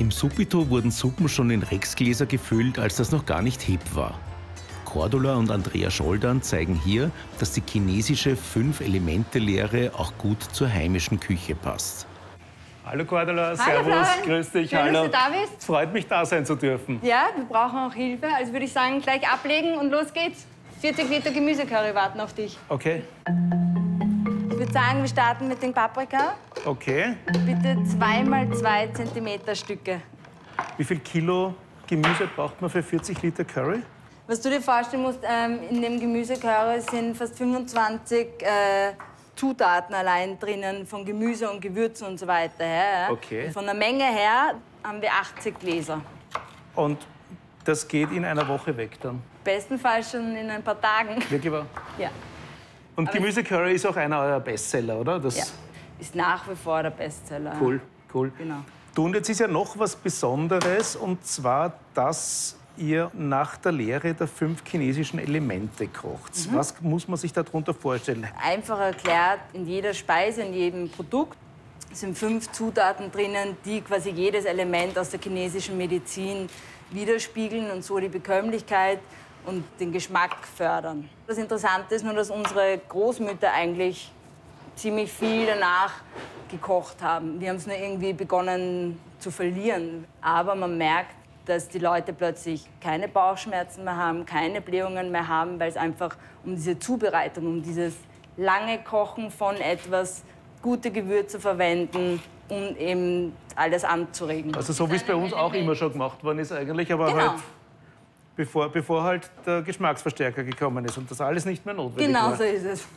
Im Subito wurden Suppen schon in Rexgläser gefüllt, als das noch gar nicht hip war. Cordula und Andrea Scholdan zeigen hier, dass die chinesische 5-Elemente-Lehre auch gut zur heimischen Küche passt. Hallo Cordula, hallo, servus, grüß dich, schön, hallo. dass du da bist. Freut mich, da sein zu dürfen. Ja, wir brauchen auch Hilfe. Also würde ich sagen, gleich ablegen und los geht's. 40 Liter Gemüsecurry warten auf dich. Okay. Ich würde sagen, wir starten mit den Paprika. Okay. Bitte 2x2 cm Stücke. Wie viel Kilo Gemüse braucht man für 40 Liter Curry? Was du dir vorstellen musst, in dem Gemüsecurry sind fast 25 Zutaten allein drinnen, von Gemüse und Gewürzen und so weiter. Ja. Okay. Und von der Menge her haben wir 80 Gläser. Und das geht in einer Woche weg dann? Bestenfalls schon in ein paar Tagen. Wirklich wahr? Ja. Und Gemüsecurry ist auch einer eurer Bestseller, oder? Das Ja, ist nach wie vor der Bestseller. Cool, cool. Genau. Du, und jetzt ist ja noch was Besonderes, und zwar, dass ihr nach der Lehre der 5 chinesischen Elemente kocht. Was muss man sich darunter vorstellen? Einfach erklärt, in jeder Speise, in jedem Produkt sind 5 Zutaten drinnen, die quasi jedes Element aus der chinesischen Medizin widerspiegeln und so die Bekömmlichkeit und den Geschmack fördern. Das Interessante ist nur, dass unsere Großmütter eigentlich ziemlich viel danach gekocht haben. Die haben es nur irgendwie begonnen zu verlieren. Aber man merkt, dass die Leute plötzlich keine Bauchschmerzen mehr haben, keine Blähungen mehr haben, weil es einfach um diese Zubereitung, um dieses lange Kochen von etwas, gute Gewürze verwenden, um eben alles anzuregen. Also so wie es bei uns auch immer schon gemacht worden ist eigentlich, aber Genau. halt bevor halt der Geschmacksverstärker gekommen ist und das alles nicht mehr notwendig Genau war. so ist es.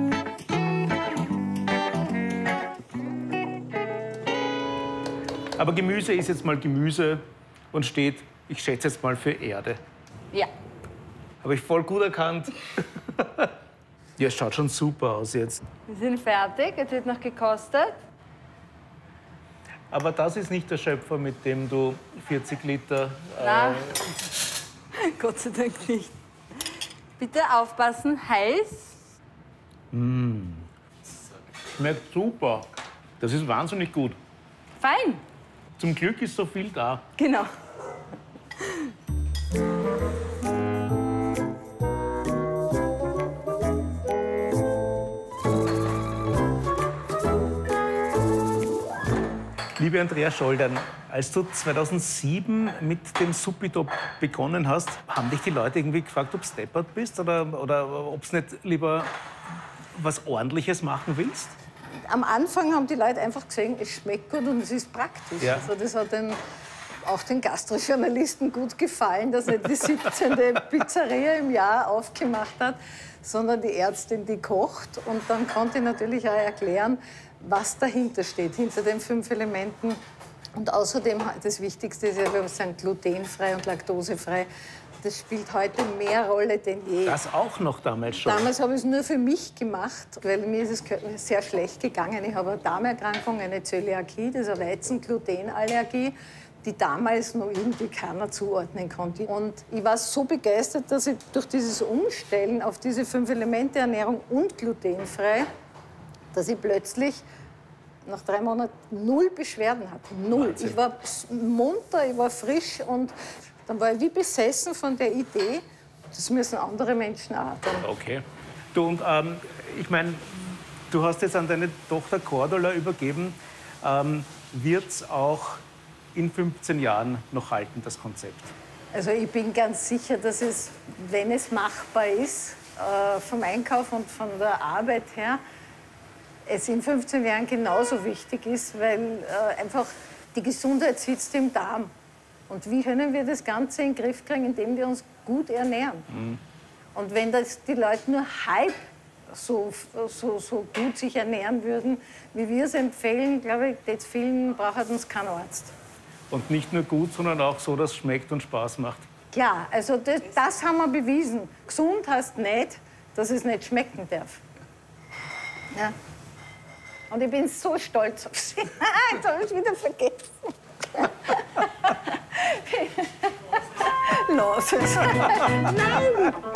Aber Gemüse ist jetzt mal Gemüse und steht, ich schätze jetzt mal, für Erde. Ja. Habe ich voll gut erkannt. Ja, es schaut schon super aus jetzt. Wir sind fertig, jetzt wird noch gekostet. Aber das ist nicht der Schöpfer, mit dem du 40 Liter... Na, Gott sei Dank nicht. Bitte aufpassen, heiß. Schmeckt super. Das ist wahnsinnig gut. Fein. Zum Glück ist so viel da. Genau. Liebe Andrea Scholdan, als du 2007 mit dem Subito begonnen hast, haben dich die Leute irgendwie gefragt, ob du deppert bist oder ob du nicht lieber was Ordentliches machen willst? Am Anfang haben die Leute einfach gesehen, es schmeckt gut und es ist praktisch. Ja. Also das hat auch den Gastrojournalisten gut gefallen, dass er die 17. Pizzeria im Jahr aufgemacht hat, sondern die Ärztin, die kocht. Und dann konnte ich natürlich auch erklären, was dahinter steht, hinter den 5 Elementen. Und außerdem, das Wichtigste ist ja, wir sagen glutenfrei und laktosefrei. Das spielt heute mehr Rolle denn je. Das auch noch damals schon? Damals habe ich es nur für mich gemacht, weil mir ist es sehr schlecht gegangen. Ich habe eine Darmerkrankung, eine Zöliakie, das ist eine Weizen-Glutenallergie, die damals noch irgendwie keiner zuordnen konnte. Und ich war so begeistert, dass ich durch dieses Umstellen auf diese 5-Elemente-Ernährung und glutenfrei, dass ich plötzlich nach 3 Monaten 0 Beschwerden hatte. 0. Wahnsinn. Ich war munter, ich war frisch und dann war ich wie besessen von der Idee, das müssen andere Menschen auch tun. Okay. Du, und ich meine, du hast jetzt an deine Tochter Cordula übergeben. Wird es auch in 15 Jahren noch halten, das Konzept? Also ich bin ganz sicher, dass es, wenn es machbar ist, vom Einkauf und von der Arbeit her, es in 15 Jahren genauso wichtig ist, weil einfach die Gesundheit sitzt im Darm. Und wie können wir das Ganze in den Griff kriegen, indem wir uns gut ernähren? Und wenn das die Leute nur halb so gut sich ernähren würden, wie wir es empfehlen, glaube ich, jetzt vielen braucht uns kein Arzt. Und nicht nur gut, sondern auch so, dass es schmeckt und Spaß macht. Klar, also das haben wir bewiesen. Gesund heißt nicht, dass es nicht schmecken darf. Ja. Und ich bin so stolz auf sie. Jetzt habe ich es wieder vergessen. Los es. Nein!